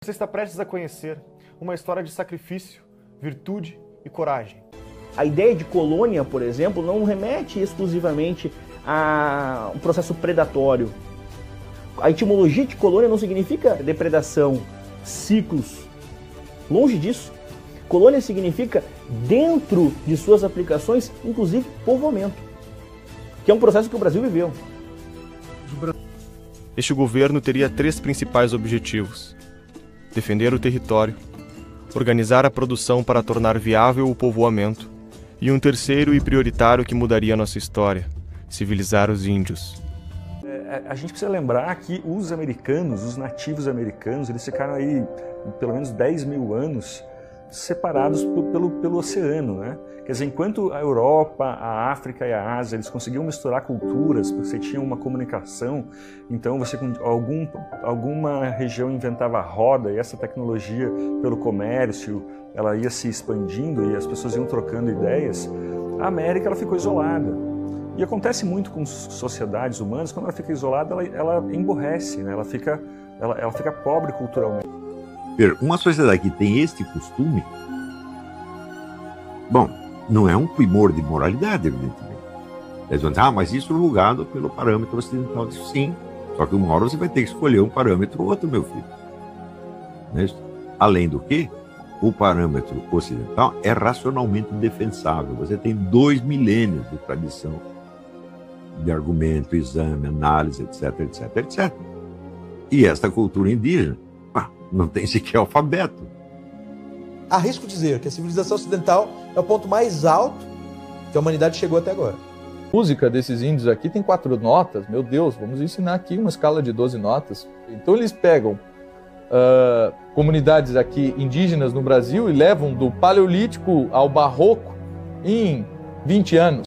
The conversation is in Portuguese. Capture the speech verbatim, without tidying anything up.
Você está prestes a conhecer uma história de sacrifício, virtude e coragem. A ideia de colônia, por exemplo, não remete exclusivamente a um processo predatório. A etimologia de colônia não significa depredação, ciclos. Longe disso. Colônia significa, dentro de suas aplicações, inclusive povoamento, que é um processo que o Brasil viveu. Este governo teria três principais objetivos: defender o território, organizar a produção para tornar viável o povoamento, e um terceiro e prioritário que mudaria a nossa história: civilizar os índios. É, a gente precisa lembrar que os americanos, os nativos americanos, eles ficaram aí pelo menos dez mil anos separados pelo, pelo oceano, né? Quer dizer, enquanto a Europa, a África e a Ásia, eles conseguiam misturar culturas, você tinha uma comunicação, então você com algum, alguma região inventava a roda, e essa tecnologia pelo comércio, ela ia se expandindo e as pessoas iam trocando ideias, a América ela ficou isolada. E acontece muito com sociedades humanas, quando ela fica isolada, ela, ela emborrece, né? ela, fica, ela, ela fica pobre culturalmente. Uma sociedade que tem este costume, bom, não é um primor de moralidade, evidentemente. Eles vão dizer, ah, mas isso é julgado pelo parâmetro ocidental. Sim, só que uma hora você vai ter que escolher um parâmetro ou outro, meu filho. Não é isso? Além do que, o parâmetro ocidental é racionalmente defensável. Você tem dois milênios de tradição de argumento, exame, análise, etc, etc, etc. E esta cultura indígena não tem sequer alfabeto. Arrisco dizer que a civilização ocidental é o ponto mais alto que a humanidade chegou até agora. A música desses índios aqui tem quatro notas. Meu Deus, vamos ensinar aqui uma escala de doze notas. Então eles pegam uh, comunidades aqui indígenas no Brasil e levam do Paleolítico ao Barroco em vinte anos.